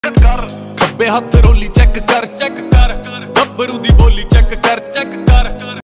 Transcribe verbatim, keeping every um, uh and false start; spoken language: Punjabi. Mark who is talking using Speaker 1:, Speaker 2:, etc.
Speaker 1: ਕਰ ਖੱਬੇ ਹੱਥ ਰੋਲੀ ਚੈੱਕ ਕਰ ਚੈੱਕ ਕਰ ਗੱਭਰੂ ਦੀ ਬੋਲੀ ਚੈੱਕ ਕਰ ਚੈੱਕ ਕਰ